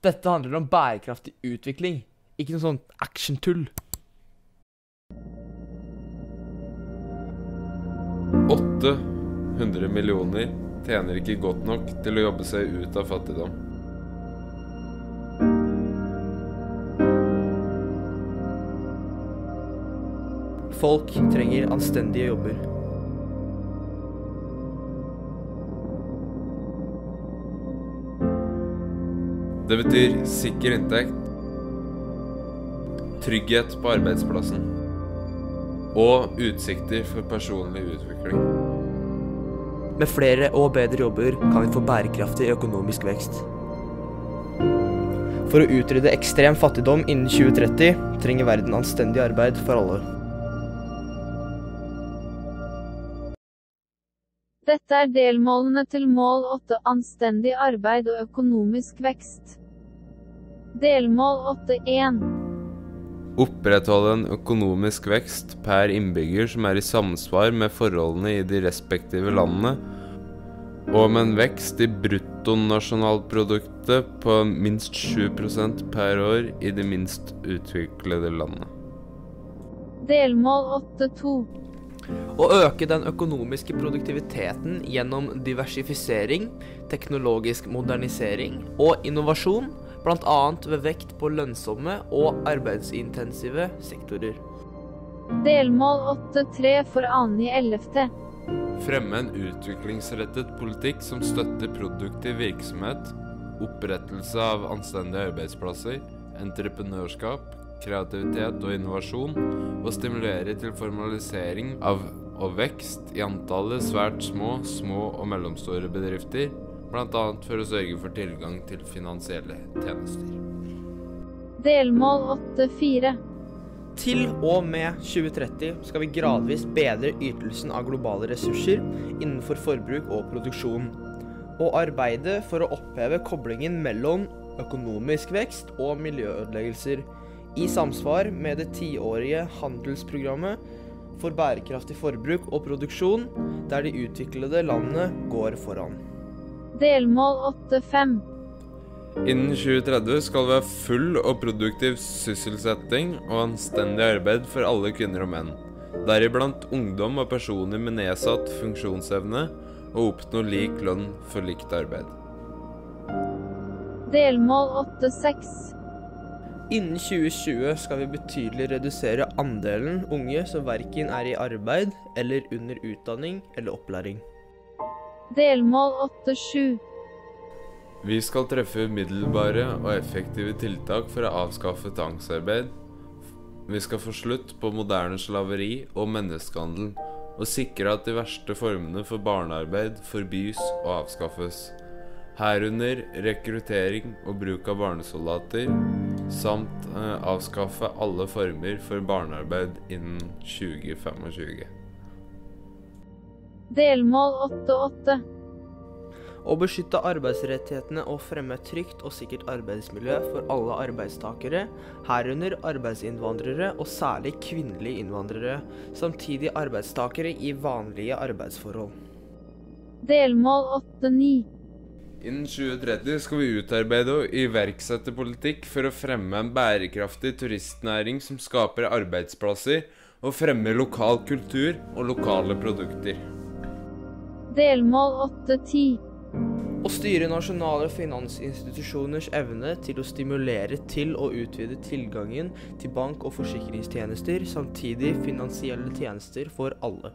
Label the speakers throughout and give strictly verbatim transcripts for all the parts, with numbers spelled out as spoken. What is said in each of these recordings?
Speaker 1: Dette handler om bærekraftig utvikling, ikke noe sånn action-tull.
Speaker 2: åtte hundre millioner tjener ikke godt nok til å jobbe seg ut av fattigdom.
Speaker 1: Folk trenger anstendige jobber.
Speaker 2: Det betyr sikker inntekt, trygghet på arbeidsplassen og utsikter for personlig utvikling.
Speaker 1: Med flere og bedre jobber kan vi få bærekraftig økonomisk vekst. For å utrydde ekstrem fattigdom innen tjue tretti trenger verden anstendig arbeid for alle.
Speaker 3: Dette er delmålene til mål åtte, anstendig arbeid og økonomisk vekst. Delmål åtte punkt én.
Speaker 2: Opprettholde en økonomisk vekst per innbygger som er i samsvar med forholdene i de respektive landene, og med en vekst i bruttonasjonalproduktet på minst sju prosent per år i de minst utviklede landene.
Speaker 3: Delmål åtte punkt to.
Speaker 1: Å øke den økonomiske produktiviteten gjennom diversifisering, teknologisk modernisering og innovasjon, blant annet ved vekt på lønnsomme og arbeidsintensive sektorer.
Speaker 3: Delmål åtte punkt tre for annen ellevte.
Speaker 2: Fremme en utviklingsrettet politikk som støtter produktiv virksomhet, opprettelse av anstendige arbeidsplasser, entreprenørskap, kreativitet og innovasjon, og stimulere til formalisering av og vekst i antallet svært små, små og mellomstore bedrifter, blant annet for å sørge for tilgang til finansielle tjenester.
Speaker 3: Delmål åtte punkt fire.
Speaker 1: Til og med tjue tretti skal vi gradvis bedre ytelsen av globale ressurser innenfor forbruk og produksjon, og arbeide for å oppheve koblingen mellom økonomisk vekst og miljøødeleggelser, i samsvar med det tiårige handelsprogrammet for bærekraftig forbruk og produksjon, der de utviklede landene går foran.
Speaker 3: Delmål åtte punkt fem.
Speaker 2: Innen tjue tretti skal vi ha full og produktiv sysselsetting og anstendig arbeid for alle kvinner og menn, deriblant ungdom og personer med nedsatt funksjonsevne, og oppnå lik lønn for likt arbeid.
Speaker 3: Delmål åtte punkt seks.
Speaker 1: Innen tjue tjue skal vi betydelig redusere andelen unge som hverken er i arbeid eller under utdanning eller opplæring.
Speaker 3: Delmål åtte punkt sju.
Speaker 2: Vi skal treffe umiddelbare og effektive tiltak for å avskaffe tvangsarbeid. Vi skal få slutt på moderne slaveri og menneskehandel, og sikre at de verste formene for barnearbeid forbys og avskaffes. Herunder rekruttering og bruk av barnesoldater, samt eh, avskaffe alle former for barnearbeid innen tjue tjuefem.
Speaker 3: Delmål åtte punkt åtte.
Speaker 1: Å beskytte arbeidsrettighetene og fremme et trygt og sikkert arbeidsmiljø for alle arbeidstakere, herunder arbeidsinnvandrere og særlig kvinnelige innvandrere, samtidig arbeidstakere i vanlige arbeidsforhold.
Speaker 3: Delmål åtte punkt ni.
Speaker 2: Innen tjue tretti skal vi utarbeide og iverksette politikk for å fremme en bærekraftig turistnæring som skaper arbeidsplasser og fremmer lokal kultur og lokale produkter.
Speaker 3: Delmål åtte punkt ti.
Speaker 1: Å styre nasjonale finansinstitusjoners evne til å stimulere til å utvide tilgangen til bank- og forsikringstjenester, samtidig finansielle tjenester for alle.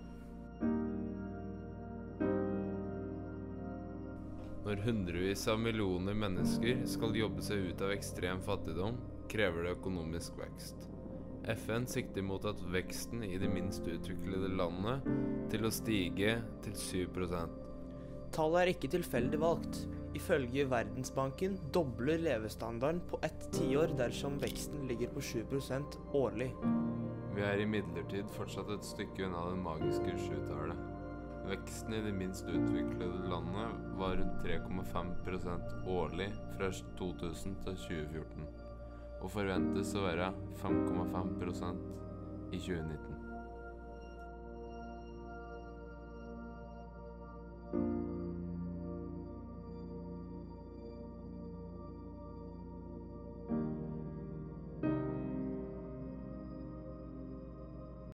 Speaker 2: Når hundrevis av millioner mennesker skal jobbe seg ut av ekstrem fattigdom, krever det økonomisk vekst. F N sikter mot at veksten i de minst utviklede landene til å stige til syv prosent.
Speaker 1: Tallet er ikke tilfeldig valgt. Ifølge Verdensbanken dobler levestandarden på ett tiår dersom veksten ligger på sju prosent årlig.
Speaker 2: Vi er imidlertid fortsatt et stykke unna den magiske sjutallet. Veksten i de minst utviklede landene var rundt tre komma fem prosent årlig fra to tusen til tjue fjorten, og forventes å være fem komma fem prosent i tjue nitten.